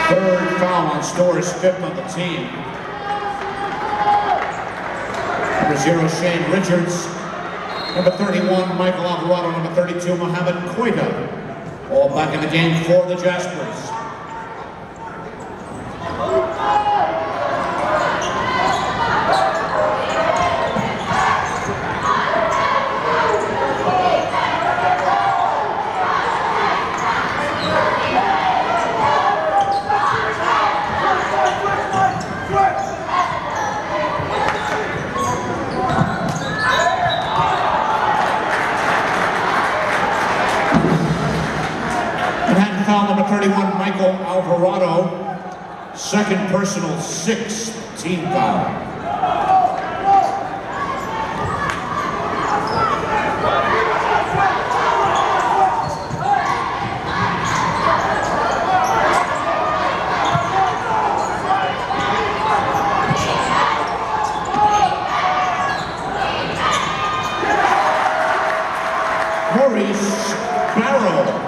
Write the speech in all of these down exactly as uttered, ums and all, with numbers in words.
Third foul on Storrs, fifth on the team. Number zero, Shane Richards. Number thirty-one, Michael Alvarado. Number thirty-two, Mohamed Queta. All back in the game for the Jaspers. Foul number thirty-one, Michael Alvarado, second personal, sixth team foul. Maurice Barrow.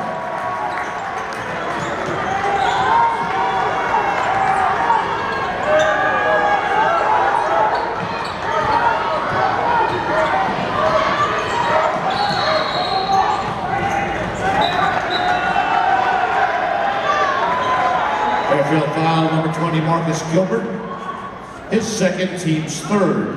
Fairfield foul number twenty, Marcus Gilbert, his second, team's third.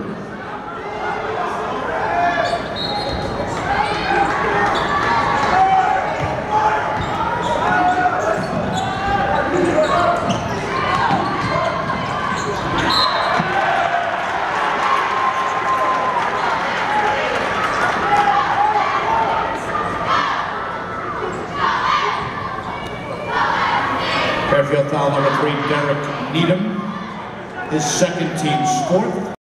Fairfield foul number three, Derek Needham, his second, team's fourth.